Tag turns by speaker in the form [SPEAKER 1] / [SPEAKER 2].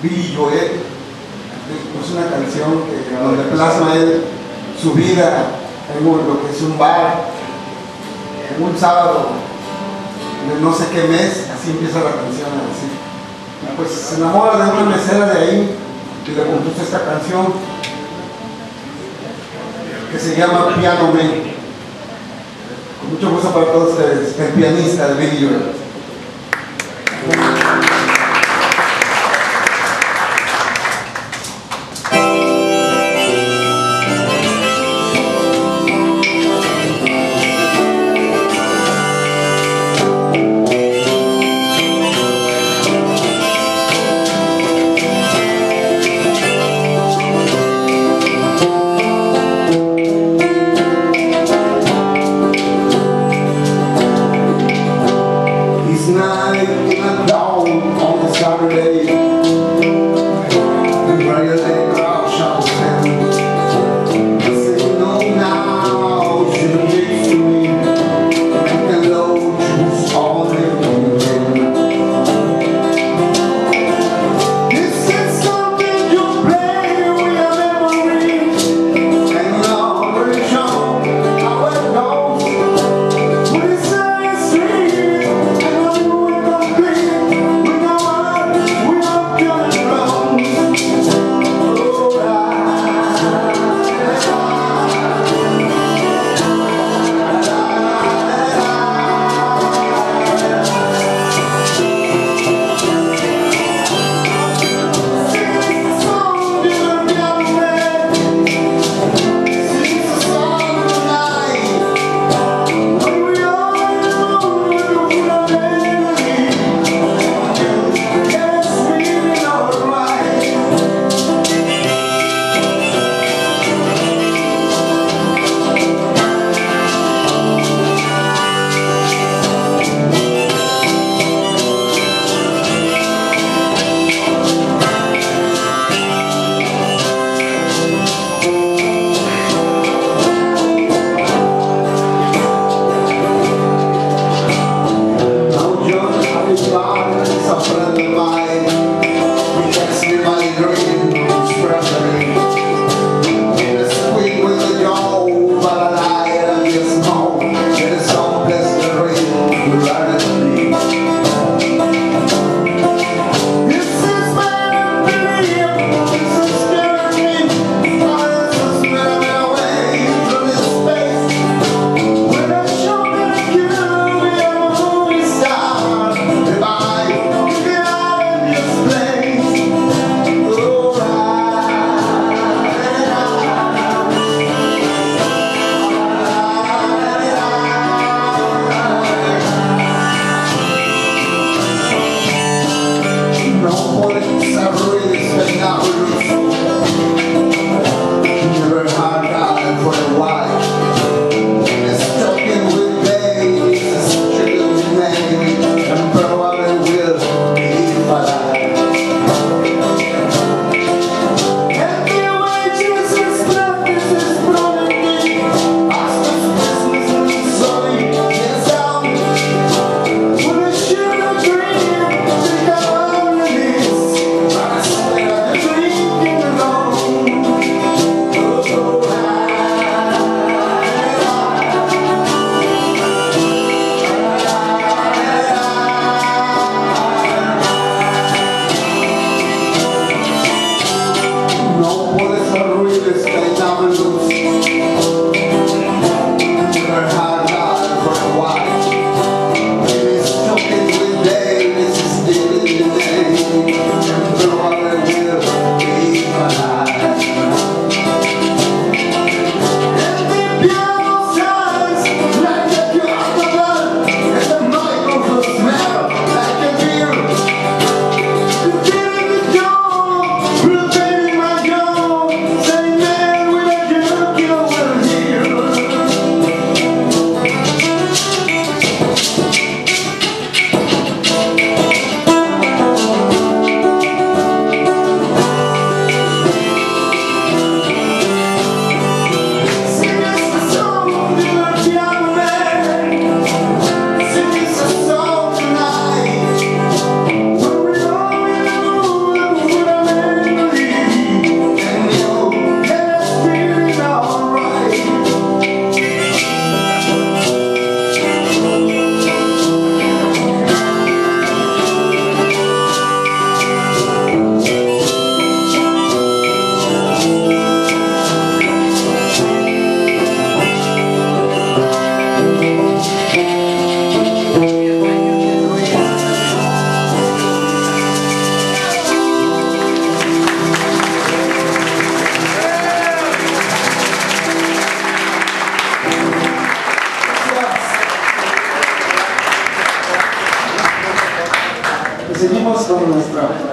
[SPEAKER 1] Billy Joel. Es una canción donde plasma él su vida en lo que es un bar, en un sábado de no sé qué mes. Así empieza la canción, así. Pues se enamora de una mesera de ahí y le compuso esta canción que se llama Piano Man. Con mucho gusto para todos ustedes, el pianista de Billy Joel. nuestra